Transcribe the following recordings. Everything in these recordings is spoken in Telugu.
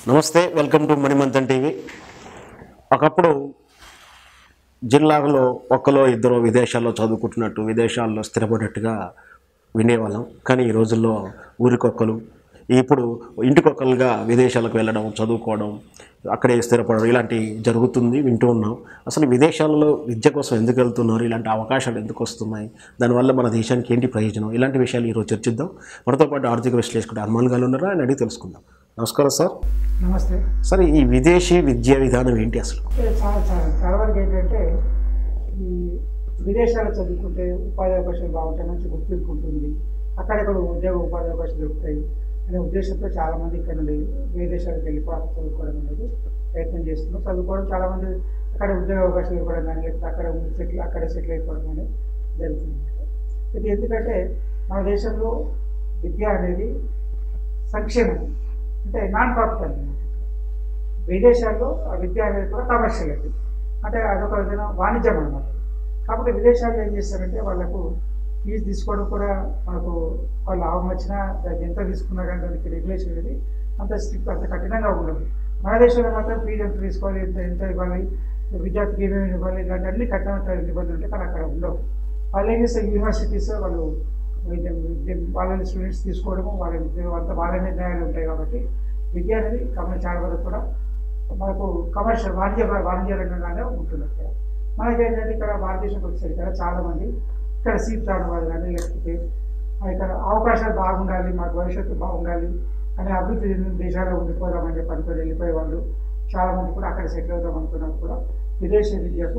నమస్తే, వెల్కమ్ టు మణిమంతన్ టీవీ. ఒకప్పుడు జిల్లాలో ఒక్కలో ఇద్దరు విదేశాల్లో చదువుకుంటున్నట్టు, విదేశాల్లో స్థిరపడినట్టుగా వినేవాళ్ళం. కానీ ఈ రోజుల్లో ఊరికొక్కలు, ఇప్పుడు ఇంటికొక్కలుగా విదేశాలకు వెళ్ళడం, చదువుకోవడం, అక్కడే స్థిరపడడం ఇలాంటివి జరుగుతుంది, వింటూ ఉన్నాం. అసలు విదేశాలలో విద్య కోసం ఎందుకు వెళ్తున్నారు, ఇలాంటి అవకాశాలు ఎందుకు వస్తున్నాయి, దానివల్ల మన దేశానికి ఏంటి ప్రయోజనం, ఇలాంటి విషయాలు ఈరోజు చర్చిద్దాం. మనతో పాటు ఆర్థిక విశ్లేషకుడు హనుమాన్ గారు ఉన్నారా, ఆయన అడిగి తెలుసుకుందాం. నమస్కారం సార్. నమస్తే. సరే, ఈ విదేశీ విద్యా విధానం ఏంటి అసలు? చాలా వరకు ఏంటంటే ఈ విదేశాల్లో చదువుకుంటే ఉపాధి అవకాశాలు బాగుంటాయి, మంచి గుర్తింపు ఉంటుంది, అక్కడెక్కడ ఉద్యోగ ఉపాధి అవకాశాలు దొరుకుతాయి అనే ఉద్దేశంతో చాలామంది ఇక్కడ నుండి విదేశాలకు వెళ్ళిపోయి చదువుకోవడం అనేది ప్రయత్నం చేస్తున్నారు. చదువుకోవడం చాలామంది అక్కడ ఉద్యోగ అవకాశాలు ఇవ్వడం కానీ, లేకపోతే అక్కడే సెటిల్ అయిపోవడం కానీ జరుగుతుంది. ఇది ఎందుకంటే మన దేశంలో విద్య అనేది సంక్షేమం, అంటే నాన్ ప్రాఫిట్ అనమాట. విదేశాల్లో ఆ విద్య అనేది కూడా కమర్షియల్ అది, అంటే అదొక విధంగా వాణిజ్యం అనమాట. కాబట్టి విదేశాల్లో ఏం చేస్తారంటే వాళ్ళకు ఫీజు తీసుకోవడం కూడా మనకు వాళ్ళు లాభం వచ్చినా దానికి ఎంత తీసుకున్నా కానీ దానికి రెగ్యులేషన్ అనేది అంత స్ట్రిక్ట్, అంత కఠినంగా ఉండదు. మన దేశంలో మాత్రం ఫీజు ఎంత తీసుకోవాలి, ఎంత ఇవ్వాలి, విద్యార్థికి ఏమేమి ఇవ్వాలి, ఇలాంటి అన్ని కఠినమైన నిబంధనలు ఉంటాయి. కానీ అక్కడ ఉండవు. వాళ్ళు ఏం చేస్తారు, యూనివర్సిటీస్ వాళ్ళు వాళ్ళని స్టూడెంట్స్ తీసుకోవడము, అంత వాళ్ళ నిర్ణయాలు ఉంటాయి. కాబట్టి విద్య అనేది చాలా వరకు కూడా మనకు కమర్షియల్ వాణిజ్య రంగంగానే ఉంటుంది. అక్కడ మనకేంటంటే ఇక్కడ భారతదేశంకి వచ్చేసరికి ఇక్కడ చాలామంది ఇక్కడ సీట్ రావడం వాళ్ళు కానీ, లేకపోతే ఇక్కడ అవకాశాలు బాగుండాలి, మాకు భవిష్యత్తు బాగుండాలి అనే అభివృద్ధి చెందిన దేశాల్లో ఉండిపోదామని చెప్పి అనుకుని వెళ్ళిపోయే వాళ్ళు చాలామంది కూడా అక్కడ సెటిల్ అవుదాం అనుకున్నప్పుడు కూడా విదేశీ విద్య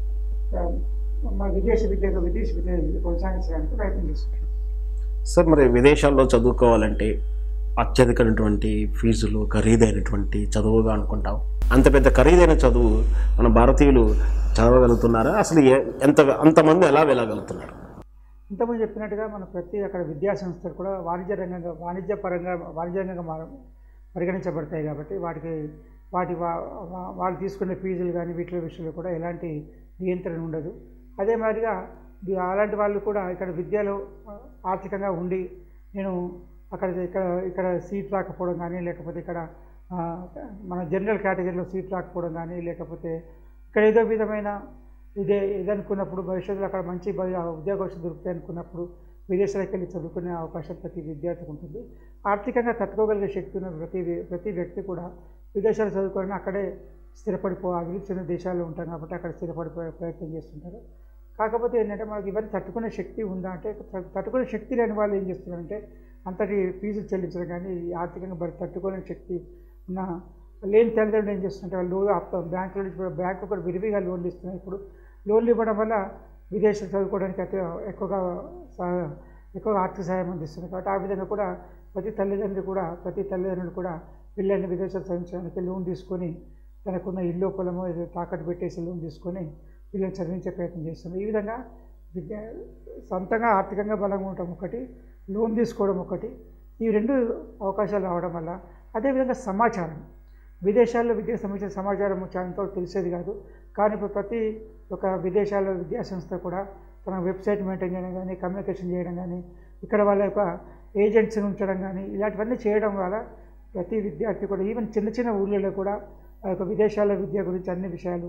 కొనసాగించడానికి ప్రయత్నం చేస్తున్నారు. సార్, మరి విదేశాల్లో చదువుకోవాలంటే అత్యధికమైనటువంటి ఫీజులు, ఖరీదైనటువంటి చదువుగా అనుకుంటాం. అంత పెద్ద ఖరీదైన చదువు మన భారతీయులు చదవగలుగుతున్నారా? అసలు అంతమంది ఎలా వెళ్ళగలుగుతున్నారు? ఇంతకుముందు చెప్పినట్టుగా మన అక్కడ విద్యా సంస్థలు కూడా వాణిజ్యంగా పరిగణించబడతాయి. కాబట్టి వాళ్ళు తీసుకునే ఫీజులు కానీ వీటి విషయంలో కూడా ఎలాంటి నియంత్రణ ఉండదు. అదే మాదిరిగా అలాంటి వాళ్ళు కూడా ఇక్కడ విద్యలో ఆర్థికంగా ఉండి నేను ఇక్కడ సీట్ రాకపోవడం కానీ, లేకపోతే ఇక్కడ మన జనరల్ కేటగిరీలో సీట్ రాకపోవడం కానీ, లేకపోతే ఇక్కడ ఏదో విధమైన ఇదనుకున్నప్పుడు భవిష్యత్తులో అక్కడ మంచి ఉద్యోగాలు దొరుకుతాయి అనుకున్నప్పుడు విదేశాలకు వెళ్ళి చదువుకునే అవకాశం ప్రతి విద్యార్థికి ఉంటుంది. ఆర్థికంగా తట్టుకోగలిగే శక్తి ఉన్న ప్రతి వ్యక్తి కూడా విదేశాలు చదువుకొని అక్కడే అభివృద్ధి చెందిన దేశాల్లో ఉంటాం కాబట్టి అక్కడ స్థిరపడిపోయే ప్రయత్నం చేస్తుంటారు. కాకపోతే ఏంటంటే మనకి ఇవన్నీ తట్టుకునే శక్తి ఉందా అంటే, తట్టుకునే శక్తి లేని వాళ్ళు ఏం చేస్తున్నారంటే అంతటి ఫీజులు చెల్లించడం కానీ, ఆర్థికంగా తట్టుకునే శక్తి ఉన్న లేని తల్లిదండ్రులు ఏం చేస్తుంటే వాళ్ళు బ్యాంకుల నుంచి బ్యాంకు కూడా విరివిగా లోన్లు ఇస్తున్నాయి. ఇప్పుడు లోన్లు ఇవ్వడం వల్ల విదేశాలు చదువుకోవడానికి ఎక్కువగా ఆర్థిక సహాయం అందిస్తుంది. కాబట్టి ఆ విధంగా కూడా ప్రతి తల్లిదండ్రులు కూడా పిల్లల్ని విదేశాలు చదివించడానికి లోన్ తీసుకొని తనకున్న ఇల్లు పొలము తాకట్టు పెట్టేసి లోన్ తీసుకొని పిల్లల్ని చదివించే ప్రయత్నం చేస్తుంది. ఈ విధంగా సొంతంగా ఆర్థికంగా బలంగా ఉండటం ఒకటి, లోన్ తీసుకోవడం ఒకటి, ఈ రెండు అవకాశాలు రావడం వల్ల అదేవిధంగా సమాచారం, విదేశాల్లో విద్యకు సంబంధించిన సమాచారం చాలా తెలిసేది కాదు. కానీ ఇప్పుడు ప్రతి ఒక్క విదేశాల్లో విద్యా సంస్థ కూడా తన వెబ్సైట్ మెయింటైన్ చేయడం కానీ, కమ్యూనికేషన్ చేయడం కానీ, ఇక్కడ వాళ్ళ యొక్క ఏజెంట్స్ని ఉంచడం కానీ, ఇలాంటివన్నీ చేయడం వల్ల ప్రతి విద్యార్థి కూడా ఈవెన్ చిన్న చిన్న ఊళ్ళలో కూడా ఆ యొక్క విదేశాల విద్య గురించి అన్ని విషయాలు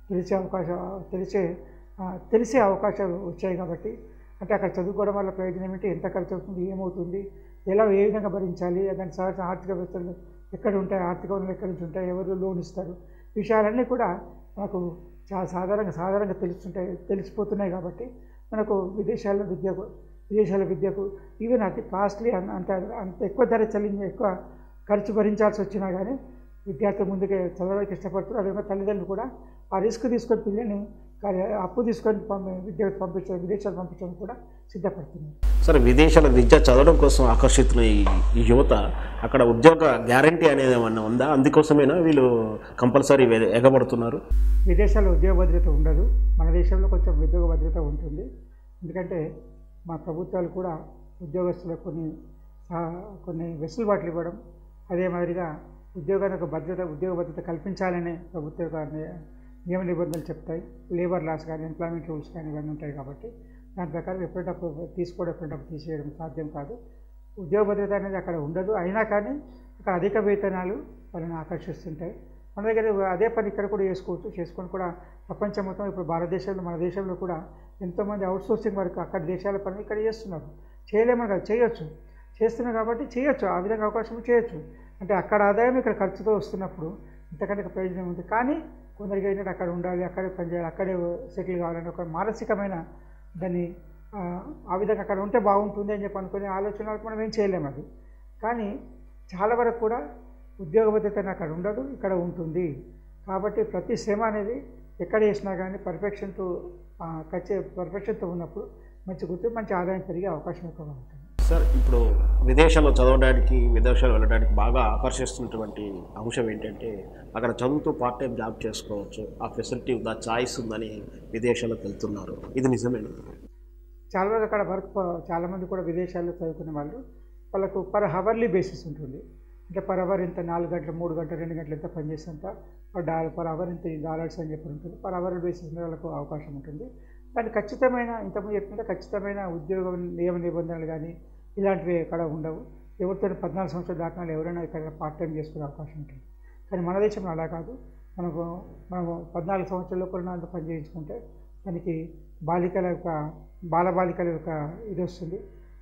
తెలిసే అవకాశాలు వచ్చాయి. కాబట్టి అంటే అక్కడ చదువుకోవడం వల్ల ప్రయోజనం ఏంటి, ఎంత ఖర్చు అవుతుంది, ఏమవుతుంది, ఏ విధంగా భరించాలి, దానికి సాధారణ ఆర్థిక వ్యవస్థలు ఎక్కడ ఉంటాయి, ఆర్థిక వనరులు ఎక్కడి నుంచి ఉంటాయి, ఎవరు లోన్ ఇస్తారు, విషయాలన్నీ కూడా మనకు చాలా సాధారణంగా తెలిసిపోతున్నాయి. కాబట్టి మనకు విదేశాల విద్యకు ఈవెన్ అతి కాస్ట్లీ అంత ఎక్కువ ధర ఎక్కువ ఖర్చు భరించాల్సి వచ్చినా కానీ విద్యార్థులు ముందుకే చదవడానికి ఇష్టపడుతున్నారు. అదేవిధంగా తల్లిదండ్రులు కూడా ఆ రిస్క్ తీసుకొని పిల్లల్ని అప్పు తీసుకొని విదేశాలు పంపించడానికి కూడా సిద్ధపడుతున్నారు. సరే, విదేశాల విద్య చదవడం కోసం ఆకర్షితున్న ఈ యువత అక్కడ ఉద్యోగ గ్యారంటీ అనేది ఏమన్నా ఉందా? అందుకోసమేనా వీళ్ళు కంపల్సరీ ఎగబడుతున్నారు? విదేశాల్లో ఉద్యోగ భద్రత ఉండదు, మన దేశంలో కొంచెం ఉద్యోగ భద్రత ఉంటుంది. ఎందుకంటే మా ప్రభుత్వాలు కూడా ఉద్యోగస్తులకు కొన్ని వెసులుబాట్లు ఇవ్వడం, అదే మాదిరిగా ఉద్యోగ భద్రత కల్పించాలనే ప్రభుత్వ నియమ నిబంధనలు చెప్తాయి. లేబర్ లాస్ కానీ, ఎంప్లాయ్మెంట్ రూల్స్ కానీ ఇవన్నీ ఉంటాయి. కాబట్టి దాని ప్రకారం ఎప్పటికప్పుడు తీసేయడం సాధ్యం కాదు. ఉద్యోగ భద్రత అనేది అక్కడ ఉండదు. అయినా కానీ అక్కడ అధిక వేతనాలు వాళ్ళని ఆకర్షిస్తుంటాయి. మన దగ్గర అదే పని ఇక్కడ కూడా చేసుకోవచ్చు. చేసుకొని కూడా ప్రపంచం మొత్తం ఇప్పుడు భారతదేశంలో మన దేశంలో కూడా ఎంతోమంది అవుట్సోర్సింగ్ వర్క్ అక్కడ దేశాల పని ఇక్కడ చేస్తున్నారు. చేయలేమని కాదు, చేయొచ్చు, చేస్తున్నారు కాబట్టి చేయొచ్చు, ఆ విధంగా అవకాశం చేయొచ్చు. అంటే అక్కడ ఆదాయం ఇక్కడ ఖర్చుతో వస్తున్నప్పుడు ఇంతకంటే ప్రయోజనం ఉంది. కానీ కొందరికి ఏంటంటే అక్కడ ఉండాలి, అక్కడే పనిచేయాలి, అక్కడే సెటిల్ కావాలని ఒక మానసికమైన దాన్ని ఆ విధంగా అక్కడ ఉంటే బాగుంటుంది అని చెప్పి అనుకునే ఆలోచన మనం ఏం చేయలేము అది. కానీ చాలా వరకు కూడా ఉద్యోగ భద్రత అక్కడ ఉండదు, ఇక్కడ ఉంటుంది. కాబట్టి ప్రతి శ్రమ అనేది ఎక్కడ చేసినా కానీ పర్ఫెక్షన్తో ఉన్నప్పుడు మంచి గుర్తింపు, మంచి ఆదాయం పెరిగే అవకాశం ఎక్కువగా ఉంటుంది. సార్, ఇప్పుడు విదేశాల్లో చదవడానికి, విదేశాలు వెళ్ళడానికి బాగా ఆకర్షిస్తున్నటువంటి అంశం ఏంటంటే అక్కడ చదువుతూ పార్ట్ టైం జాబ్ చేసుకోవచ్చు, ఆ ఫెసిలిటీ ఉందా, చాయిస్ ఉందని విదేశాలకు వెళ్తున్నారు. ఇది నిజమేనా? చాలా వరకు అక్కడ వర్క్ చాలామంది కూడా విదేశాల్లో చదువుకునే వాళ్ళకు పర్ హవర్లీ బేసిస్ ఉంటుంది. అంటే పర్ అవర్ ఇంత 4 గంటలు, 3 గంటలు, 2 గంటలు ఎంత పనిచేసేంత పర్ అవర్ ఇంత $, అని చెప్పి ఉంటుంది. పర్ అవర్ బేసిస్ మీద వాళ్ళకు అవకాశం ఉంటుంది. దానికి ఖచ్చితమైన, ఇంతకుముందు చెప్పినట్టు ఖచ్చితమైన ఉద్యోగ నియమ నిబంధనలు కానీ ఇలాంటివి ఎక్కడ ఉండవు. ఎవరితో 14 సంవత్సరాలు దాటిన ఎవరైనా ఇక్కడ పార్ట్ టైం చేసుకునే అవకాశం ఉంటుంది. కానీ మన దేశంలో అలా కాదు. మనం 14 సంవత్సరాల లోపల పని చేయించుకుంటే దానికి బాలబాలికల యొక్క ఇది వస్తుంది,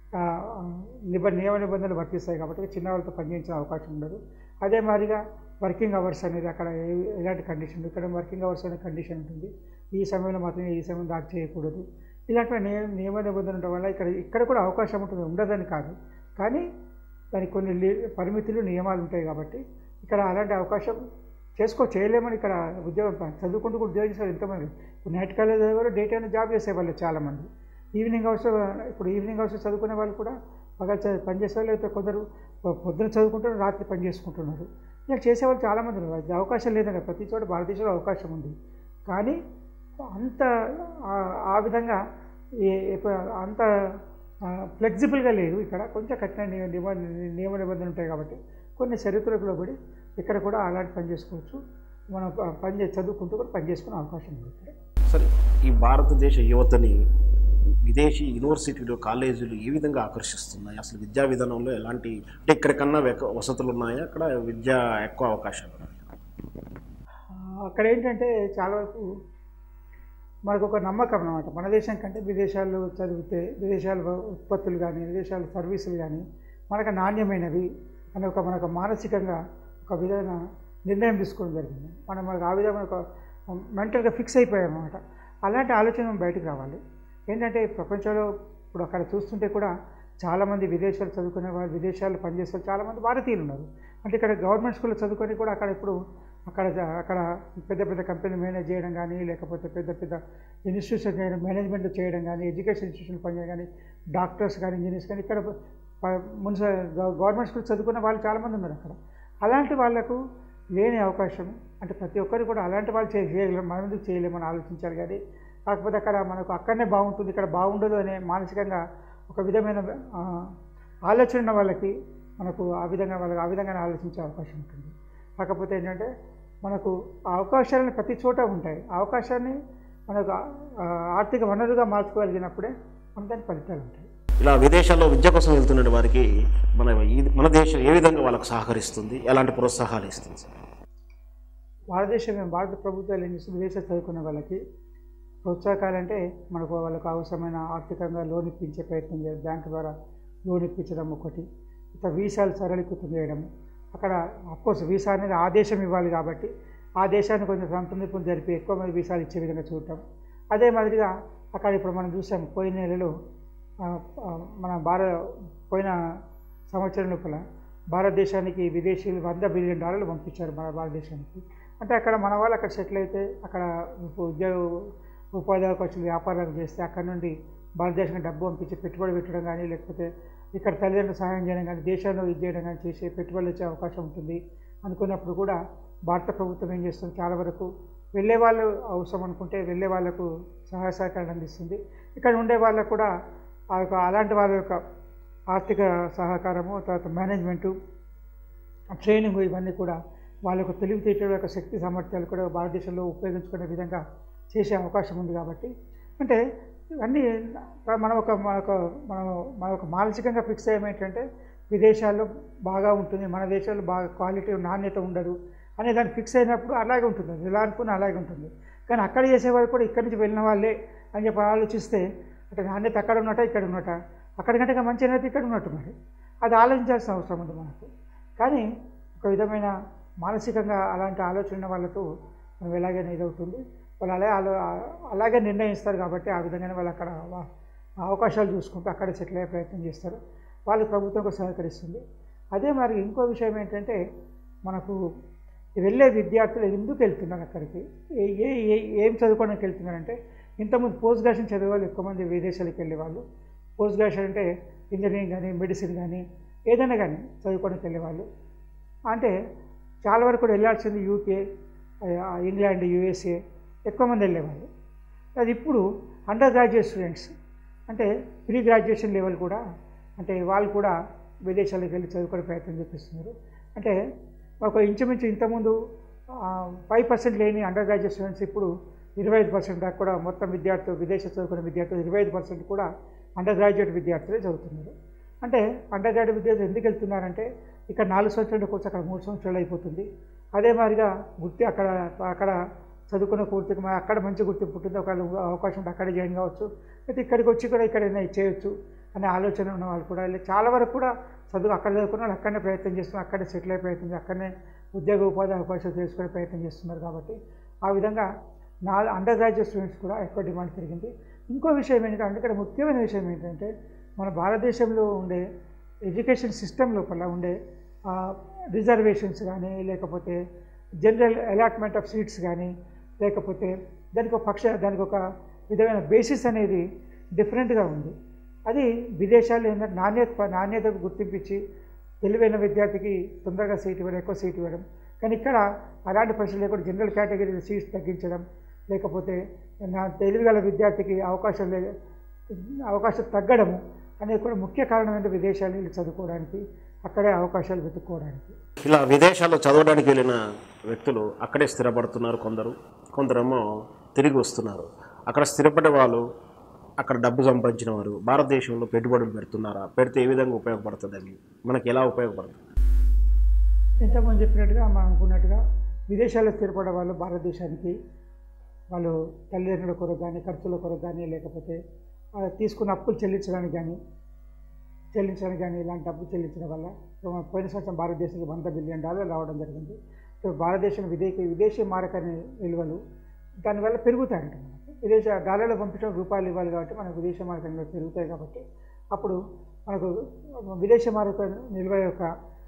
నియమ నిబంధనలు వర్తిస్తాయి. కాబట్టి చిన్న వాళ్ళతో పనిచేయించే అవకాశం ఉండదు. అదే మాదిరిగా వర్కింగ్ అవర్స్ అనేది అక్కడ ఎలాంటి కండిషన్, ఇక్కడ వర్కింగ్ అవర్స్ అనే కండిషన్ ఉంటుంది. ఈ సమయంలో మాత్రమే, ఈ సమయం దాటి చేయకూడదు. ఇలాంటి నియమ నిబంధనలు ఉండడం వల్ల ఇక్కడ కూడా అవకాశం ఉంటుంది, ఉండదని కాదు. కానీ దానికి కొన్ని పరిమితులు, నియమాలు ఉంటాయి. కాబట్టి ఇక్కడ అలాంటి అవకాశం చేయలేమని ఇక్కడ ఉద్యోగం చదువుకుంటూ కూడా ఉద్యోగం చేసేవాళ్ళు ఎంతోమంది. ఇప్పుడు నైట్ కాలేజ్ కూడా డే టైం జాబ్ చేసేవాళ్ళు చాలామంది. ఈవినింగ్ అవర్స్ చదువుకునే వాళ్ళు కూడా పగలు పనిచేసేవాళ్ళు, లేకపోతే కొందరు పొద్దున చదువుకుంటారు, రాత్రి పని చేసుకుంటున్నారు. ఇలా చేసేవాళ్ళు చాలామంది ఉన్నారు. అవకాశం లేదండి, ప్రతి చోట భారతదేశంలో అవకాశం ఉంది. కానీ అంత ఆ విధంగా అంత ఫ్లెక్సిబుల్గా లేదు. ఇక్కడ కొంచెం కఠిన నియమ నిబంధనలు ఉంటాయి. కాబట్టి కొన్ని షరతులకు లోబడి ఇక్కడ కూడా అలాంటి పని చేసుకోవచ్చు. మనం చదువుకుంటూ కూడా పని చేసుకునే అవకాశం ఉంది. సరే, ఈ భారతదేశ యువతని విదేశీ యూనివర్సిటీలు, కాలేజీలు ఏ విధంగా ఆకర్షిస్తున్నాయి? అసలు విద్యా విధానంలో ఎలాంటి, అంటే ఇక్కడికన్నా వసతులు ఉన్నాయా? అక్కడ విద్య ఎక్కువ అవకాశాలు ఉన్నాయా? అక్కడ ఏంటంటే చాలా వరకు మనకు ఒక నమ్మకం అన్నమాట. మన దేశం కంటే విదేశాల్లో చదివితే విదేశాల ఉత్పత్తులు కానీ, విదేశాల సర్వీసులు కానీ మనకు నాణ్యమైనవి అని మనకు మానసికంగా ఒక విధమైన నిర్ణయం తీసుకోవడం జరిగింది. మనకు ఆ విధంగా ఒక మెంటల్గా ఫిక్స్ అయిపోయామన్నమాట. అలాంటి ఆలోచన బయటకు రావాలి. ఏంటంటే ప్రపంచంలో ఇప్పుడు అక్కడ చూస్తుంటే కూడా చాలామంది విదేశాలు చదువుకునే వాళ్ళు, విదేశాల్లో పనిచేసే చాలామంది భారతీయులు ఉన్నారు. అంటే ఇక్కడ గవర్నమెంట్ స్కూల్లో చదువుకొని కూడా అక్కడ పెద్ద పెద్ద కంపెనీలు మేనేజ్ చేయడం కానీ, లేకపోతే పెద్ద పెద్ద ఇన్స్టిట్యూషన్ చేయడం, మేనేజ్మెంట్ చేయడం కానీ, ఎడ్యుకేషన్ ఇన్స్టిట్యూషన్ పనిచేయడం కానీ, డాక్టర్స్ కానీ, ఇంజనీర్స్ కానీ ఇక్కడ గవర్నమెంట్ స్కూల్ చదువుకున్న వాళ్ళు చాలామంది ఉన్నారు అక్కడ. అలాంటి వాళ్లకు లేని అవకాశం, అంటే ప్రతి ఒక్కరు కూడా అలాంటి వాళ్ళు చేయగలరు, మనం ఎందుకు చేయలేమని ఆలోచించాలి. కానీ కాకపోతే అక్కడ మనకు అక్కడనే బాగుంటుంది, ఇక్కడ బాగుండదు అనే మానసికంగా ఒక విధమైన ఆలోచన ఉన్న వాళ్ళకి వాళ్ళకి ఆ విధంగానే ఆలోచించే అవకాశం ఉంటుంది. కాకపోతే ఏంటంటే మనకు ఆ అవకాశాలను ప్రతి చోట ఉంటాయి. ఆ అవకాశాన్ని మనకు ఆర్థిక వనరుగా మార్చుకోగలిగినప్పుడే దాని ఫలితాలు ఉంటాయి. ఇలా విదేశాల్లో విద్య కోసం వెళ్తున్న వారికి మన దేశం ఏ విధంగా వాళ్ళకు సహకరిస్తుంది, ఎలాంటి ప్రోత్సాహాలు ఇస్తుంది? భారత ప్రభుత్వాలు ఏం చేస్తుంది, విదేశాలు చదువుకున్న వాళ్ళకి ప్రోత్సాహకాలంటే వాళ్ళకు అవసరమైన ఆర్థికంగా లోన్ ఇప్పించే ప్రయత్నం చేయడం, బ్యాంకు ద్వారా లోన్ ఇప్పించడం ఒకటి, ఇక వీసాలు సరళీకృతం చేయడం. అక్కడ అఫ్కోర్స్ వీసా అనేది ఆ దేశం ఇవ్వాలి కాబట్టి ఆ దేశాన్ని కొంచెం సంప్రదింపులు జరిపి ఎక్కువ మంది వీసాలు ఇచ్చే విధంగా చూడటం. అదే మాదిరిగా అక్కడ ఇప్పుడు మనం చూసాం, పోయిన నెలలో పోయిన సంవత్సరం లోపల భారతదేశానికి విదేశీయులు $100 బిలియన్ పంపించారు మన భారతదేశానికి. అంటే అక్కడ మన వాళ్ళు అక్కడ సెటిల్ అయితే అక్కడ ఉపాధి అవకాశాలు, వ్యాపారాలు చేస్తే అక్కడ నుండి భారతదేశానికి డబ్బు పంపించి పెట్టుబడి పెట్టడం కానీ, లేకపోతే ఇక్కడ తల్లిదండ్రులు సహాయం చేయడం కానీ, దేశంలో ఇది చేయడం కానీ చేసి పెట్టుబడులు వచ్చే అవకాశం ఉంటుంది అనుకున్నప్పుడు కూడా భారత ప్రభుత్వం ఏం చేస్తుంది, చాలా వరకు వెళ్ళే వాళ్ళు అవసరం అనుకుంటే వెళ్ళే వాళ్ళకు సహాయ సహకారాలు అందిస్తుంది. ఇక్కడ ఉండే వాళ్ళకు కూడా అలాంటి వాళ్ళ యొక్క ఆర్థిక సహకారము, తర్వాత మేనేజ్మెంటు, ట్రైనింగ్, ఇవన్నీ కూడా వాళ్ళకు తెలివితేటల యొక్క శక్తి సామర్థ్యాలు కూడా భారతదేశంలో ఉపయోగించుకునే విధంగా చేసే అవకాశం ఉంది. కాబట్టి అంటే ఇవన్నీ మన ఒక మానసికంగా ఫిక్స్ అయ్యేంటంటే విదేశాల్లో బాగా ఉంటుంది, మన దేశాల్లో బాగా క్వాలిటీ నాణ్యత ఉండదు అనే దాన్ని ఫిక్స్ అయినప్పుడు అలాగే ఉంటుంది, ఎలా అనుకున్నా అలాగే ఉంటుంది. కానీ అక్కడ చేసేవాళ్ళు కూడా ఇక్కడి నుంచి వెళ్ళిన వాళ్ళే అని చెప్పి ఆలోచిస్తే అంటే నాణ్యత అక్కడ ఉన్నట ఇక్కడ ఉన్నట, అక్కడికంటే మంచి నాణ్యత ఇక్కడ ఉన్నట్టు, మరి అది ఆలోచించాల్సిన అవసరం ఉంది మనకు. కానీ ఒక విధమైన మానసికంగా అలాంటి ఆలోచన ఉన్న వాళ్ళతో మనం ఎలాగైనా ఇదవుతుంది, వాళ్ళు అలాగే నిర్ణయిస్తారు కాబట్టి ఆ విధంగానే వాళ్ళు అక్కడ అవకాశాలు చూసుకుంటూ అక్కడే సెటిల్ అయ్యే ప్రయత్నం చేస్తారు, వాళ్ళకి ప్రభుత్వం కూడా సహకరిస్తుంది. అదే మరి ఇంకో విషయం ఏంటంటే మనకు వెళ్ళే విద్యార్థులు ఎందుకు వెళ్తున్నారు అక్కడికి, ఏం చదువుకోవడానికి వెళ్తున్నారంటే ఇంతకుముందు పోస్ట్ గ్రాడ్యుయేషన్ చదివే వాళ్ళు ఎక్కువ మంది విదేశాలకు వెళ్ళేవాళ్ళు. పోస్ట్ గ్రాడ్యుయేషన్ అంటే ఇంజనీరింగ్ కానీ మెడిసిన్ కానీ ఏదైనా కానీ చదువుకోవడానికి వెళ్ళేవాళ్ళు. అంటే చాలా వరకు కూడా వెళ్ళాల్సింది యూకే, ఇంగ్లాండ్, యూఎస్ఏ ఎక్కువ మంది వెళ్ళేవాళ్ళు. అది ఇప్పుడు అండర్ గ్రాడ్యుయేట్ స్టూడెంట్స్ అంటే ప్రీ గ్రాడ్యుయేషన్ లెవెల్ కూడా అంటే వాళ్ళు కూడా విదేశాలకు వెళ్ళి చదువుకునే ప్రయత్నం చూపిస్తున్నారు. అంటే ఒక ఇంచుమించు ఇంతకుముందు 5% లేని అండర్ గ్రాడ్యుయేట్ స్టూడెంట్స్ ఇప్పుడు 25% దాకా కూడా మొత్తం విద్యార్థులు విదేశ చదువుకునే విద్యార్థులు 25% కూడా అండర్ గ్రాడ్యుయేట్ విద్యార్థులే చదువుతున్నారు. అంటే అండర్ గ్రాడ్యుయేట్ విద్యార్థులు ఎందుకు వెళ్తున్నారంటే ఇక్కడ 4 సంవత్సరాల కోర్సు అక్కడ 3 సంవత్సరాలు అయిపోతుంది. అదే మాదిరిగా అక్కడ చదువుకున్న పూర్తిగా అక్కడ మంచి గుర్తింపు ఉంటుంది, ఒకవేళ అవకాశం ఉంటే అక్కడే జాయిన్ కావచ్చు, అయితే ఇక్కడికి వచ్చి కూడా ఇక్కడైనా చేయొచ్చు అనే ఆలోచన ఉన్న వాళ్ళు కూడా చాలా వరకు కూడా అక్కడ చదువుకున్న వాళ్ళు అక్కడనే ప్రయత్నం చేస్తున్నారు, అక్కడే సెటిల్ అయ్యే ప్రయత్నం, అక్కడనే ఉద్యోగ ఉపాధి అవకాశాలు తెలుసుకునే ప్రయత్నం చేస్తున్నారు. కాబట్టి ఆ విధంగా అండర్ గ్రాడ్యుయేట్ స్టూడెంట్స్ కూడా ఎక్కువ డిమాండ్ పెరిగింది. ఇంకో విషయం ఏంటంటే ఇక్కడ ముఖ్యమైన విషయం ఏంటంటే మన భారతదేశంలో ఉండే ఎడ్యుకేషన్ సిస్టమ్ లోపల ఉండే రిజర్వేషన్స్ కానీ లేకపోతే జనరల్ అలాట్మెంట్ ఆఫ్ సీట్స్ కానీ లేకపోతే దానికి ఒక విధమైన బేసిస్ అనేది డిఫరెంట్గా ఉంది. అది విదేశాల్లో ఏంటంటే నాణ్యతకు గుర్తింపించి తెలివైన విద్యార్థికి తొందరగా సీట్ ఇవ్వడం, ఎక్కువ సీట్ ఇవ్వడం. కానీ ఇక్కడ అలాంటి పరిస్థితులు లేకుండా జనరల్ కేటగిరీ సీట్స్ తగ్గించడం, లేకపోతే తెలివిగల విద్యార్థికి అవకాశం తగ్గడము అనేది కూడా ముఖ్య కారణం ఏంటంటే విదేశాలు వెళ్ళి చదువుకోవడానికి, అక్కడే అవకాశాలు వెతుక్కోవడానికి. ఇలా విదేశాల్లో చదవడానికి వెళ్ళిన వ్యక్తులు అక్కడే స్థిరపడుతున్నారు, కొందరేమో తిరిగి వస్తున్నారు. అక్కడ స్థిరపడే వాళ్ళు, అక్కడ డబ్బు సంపాదించిన వారు భారతదేశంలో పెట్టుబడులు పెడుతున్నారా, పెడితే ఏ విధంగా ఉపయోగపడుతుంది, అవి మనకి ఎలా ఉపయోగపడుతుంది? ఇంతకుముందు చెప్పినట్టుగా మనం అనుకున్నట్టుగా విదేశాల్లో స్థిరపడే వాళ్ళు భారతదేశానికి వాళ్ళు తల్లిదండ్రుల కొరకు కానీ ఖర్చుల కొరకు కానీ లేకపోతే తీసుకున్న అప్పులు చెల్లించడానికి కానీ ఇలాంటి డబ్బు చెల్లించడం వల్ల పోయిన సంవత్సరం భారతదేశానికి $100 బిలియన్ రావడం జరిగింది. సో భారతదేశం విదేశీ మారక విలువలు దానివల్ల పెరుగుతాయంట. విదేశ డాలర్లు పంపించడం రూపాయలు ఇవ్వాలి కాబట్టి మనకు విదేశీ మారక నిల్వలు పెరుగుతాయి. కాబట్టి అప్పుడు మనకు విదేశీ మారక నిల్వ యొక్క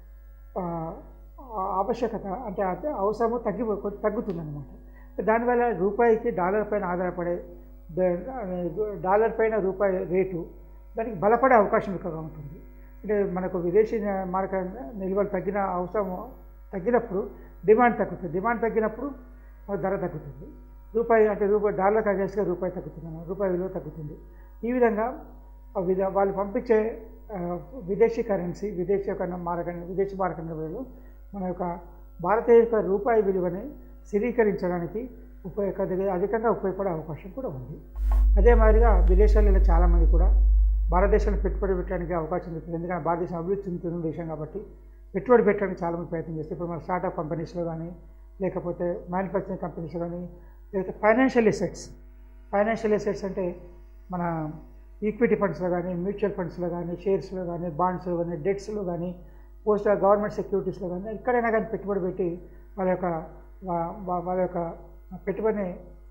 ఆవశ్యకత అంటే అవసరము తగ్గుతుందన్నమాట. దానివల్ల రూపాయికి డాలర్ పైన ఆధారపడే డాలర్ పైన రూపాయి రేటు దానికి బలపడే అవకాశం ఎక్కువగా ఉంటుంది. అంటే మనకు విదేశీ మారక నిల్వలు తగ్గినప్పుడు డిమాండ్ తగ్గుతుంది, డిమాండ్ తగ్గినప్పుడు ధర తగ్గుతుంది. రూపాయి డాలర్ అగేన్స్ట్గా రూపాయి తగ్గుతుంది, రూపాయి విలువ తగ్గుతుంది. ఈ విధంగా వాళ్ళు పంపించే విదేశీ కరెన్సీ విదేశీ మారక నిల్వలు మన యొక్క భారతీయ యొక్క రూపాయి విలువని స్థిరీకరించడానికి అధికంగా ఉపయోగపడే అవకాశం కూడా ఉంది. అదే మాదిరిగా విదేశాలలో చాలామంది కూడా భారతదేశంలో పెట్టుబడి పెట్టడానికి అవకాశం ఉంటుంది. ఎందుకంటే భారతదేశం అభివృద్ధి చెందుతున్న దేశం కాబట్టి పెట్టుబడి పెట్టడానికి చాలామంది ప్రయత్నం చేస్తారు. ఇప్పుడు మన స్టార్టప్ కంపెనీస్లో కానీ లేకపోతే మ్యానుఫ్యాక్చరింగ్ కంపెనీస్లో కానీ లేకపోతే ఫైనాన్షియల్ ఎసెట్స్ అంటే మన ఈక్విటీ ఫండ్స్లో కానీ మ్యూచువల్ ఫండ్స్లో కానీ షేర్స్లో కానీ బాండ్స్లో కానీ డెట్స్లో కానీ గవర్నమెంట్ సెక్యూరిటీస్లో కానీ ఎక్కడైనా కానీ పెట్టుబడి పెట్టి వాళ్ళ యొక్క పెట్టుబడిని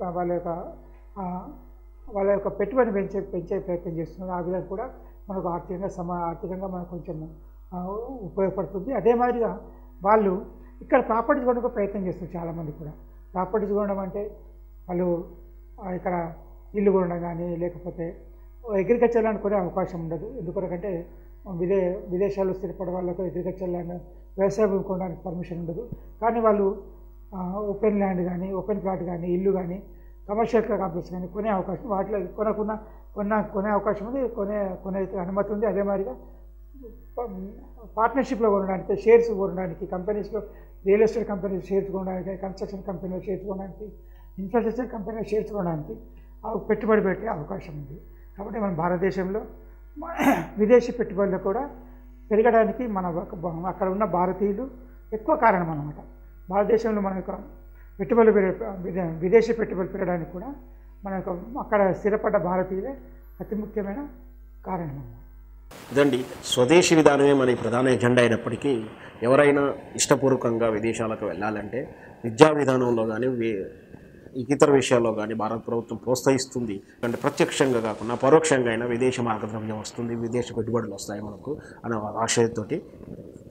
వాళ్ళ యొక్క పెట్టుబడిని పెంచే ప్రయత్నం చేస్తున్నారు. ఆ విధంగా కూడా మనకు ఆర్థికంగా మనకు కొంచెం ఉపయోగపడుతుంది. అదే మాదిరిగా వాళ్ళు ఇక్కడ ప్రాపర్టీస్ కొనడానికి ప్రయత్నం చేస్తారు. చాలామంది కూడా ప్రాపర్టీస్ కొనడం అంటే వాళ్ళు ఇక్కడ ఇల్లు కొనడం కానీ లేకపోతే అగ్రికల్చర్ ల్యాండ్ కొనే అవకాశం ఉండదు. ఎందుకంటే విదేశాల్లో స్థిరపడే వాళ్ళకు అగ్రికల్చర్ ల్యాండ్ వ్యవసాయ భూమి కొనడానికి పర్మిషన్ ఉండదు. కానీ వాళ్ళు ఓపెన్ ల్యాండ్ కానీ ఓపెన్ ప్లాట్ కానీ ఇల్లు కానీ కమర్షియల్ కాంప్లెక్స్ కానీ కొనే అవకాశం వాటిలో కొనే అవకాశం ఉంది, కొనే అనుమతి ఉంది. అదే మాదిరిగా పార్ట్నర్షిప్లో కొనడానికి షేర్స్ కొనడానికి కంపెనీస్లో రియల్ ఎస్టేట్ కంపెనీస్ షేర్స్ కొనడానికి కన్స్ట్రక్షన్ కంపెనీలో షేర్స్ కొనడానికి ఇన్ఫ్రాస్ట్రక్చర్ కంపెనీలో షేర్స్ కొనడానికి పెట్టుబడి పెట్టే అవకాశం ఉంది. కాబట్టి మన భారతదేశంలో విదేశీ పెట్టుబడులు కూడా పెరగడానికి అక్కడ ఉన్న భారతీయులు ఎక్కువ కారణం అన్నమాట. భారతదేశంలో మన యొక్క విదేశీ పెట్టుబడులు పెరగడానికి కూడా మన యొక్క అక్కడ స్థిరపడ్డ భారతీయులే అతి ముఖ్యమైన కారణం అన్నమాట. ఇదండి, స్వదేశీ విధానమే మన ప్రధాన ఎజెండా అయినప్పటికీ ఎవరైనా ఇష్టపూర్వకంగా విదేశాలకు వెళ్ళాలంటే విద్యా విధానంలో కానీ ఇతర విషయాల్లో కానీ భారత ప్రభుత్వం ప్రోత్సహిస్తుంది. అంటే ప్రత్యక్షంగా కాకుండా పరోక్షంగా అయినా విదేశీ మార్గద్రవ్యం వస్తుంది, విదేశీ పెట్టుబడులు వస్తాయి మనకు అనే ఆశయంతో